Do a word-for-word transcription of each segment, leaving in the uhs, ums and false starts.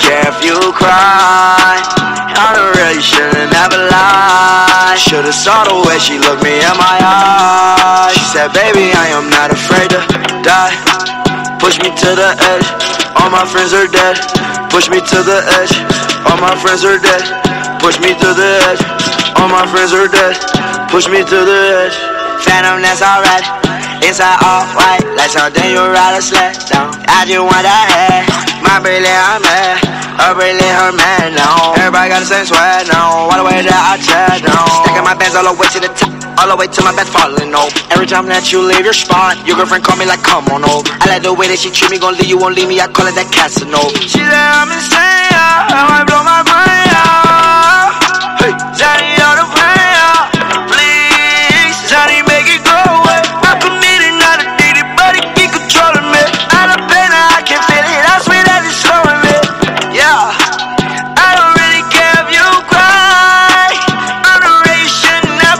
care if you cry. I don't really shouldn't ever lie. Should've saw the way she looked me in my eyes. She said, baby, I am not afraid to die. Push me to the edge, all my friends are dead. Push me to the edge, all my friends are dead. Push me to the edge, all my friends are dead. Push me to the edge. Phantom, that's alright. Inside all white, like something you ride a sled down. I just want that head. My brilliant, I'm mad. Her brilliant, her man, no. Everybody got the same sweat, no. All the way that I chat, no. Stacking my bands all the way to the top, all the way to my bed falling over. Every time that you leave your spot, your girlfriend call me like, come on over. I like the way that she treat me, gon' leave you, won't leave me. I call it that Casanova. She said I'm insane, yeah. I might blow my brain out. Hey, Johnny, you're the brain out. Please, Johnny, make it go away. I'm committed, not addicted, but it keep controlling me. Out of pain, I can feel it. I swear that it's slowing me. Yeah, I don't really care if you cry. Adoration never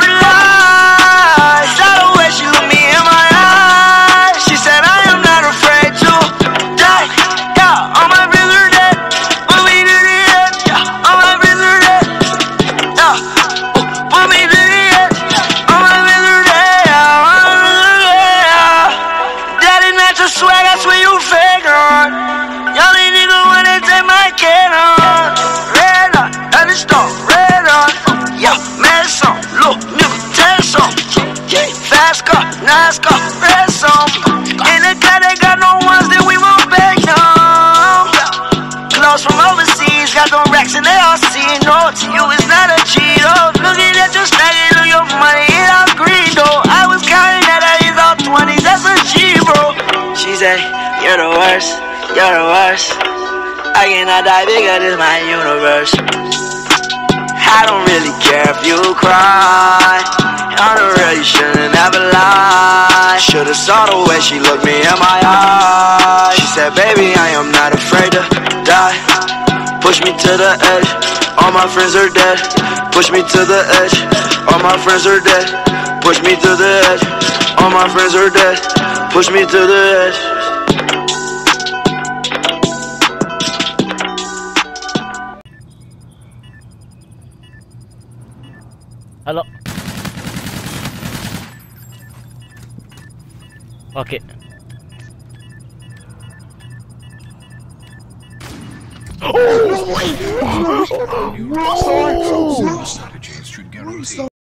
lies. Saw the way she looked me in my eyes. She said I am not afraid to die. Yeah, all my friends are dead. Put me to the edge. Yeah, all my friends are dead. Yeah, put me to the edge. All my friends are dead. Yeah, all my friends are dead. Yeah. Daddy, not your swag, I swear you fake on. Y'all ain't nigga wanna take my kid on. Red on, that is stone, red on. Yeah, mad song, look, nigga, ten song. Yeah, fast car, nice car, red song. In the car, they got no ones that we won't beg on. Clothes from overseas, got them racks and they all see. No, to you it's not a cheat. Oh, looking at your stack, look your money, it all green though. I was counting that I is all twenties, that's a G, bro. She said, you're the worst. You're the worst. I cannot die bigger, this my universe. I don't really care if you cry. I don't really shouldn't ever lie. Should've saw the way she looked me in my eyes. She said, baby, I am not afraid to die. Push me to the edge, all my friends are dead. Push me to the edge, all my friends are dead. Push me to the edge, all my friends are dead. Push me to the edge. Halo. Oke. Oh!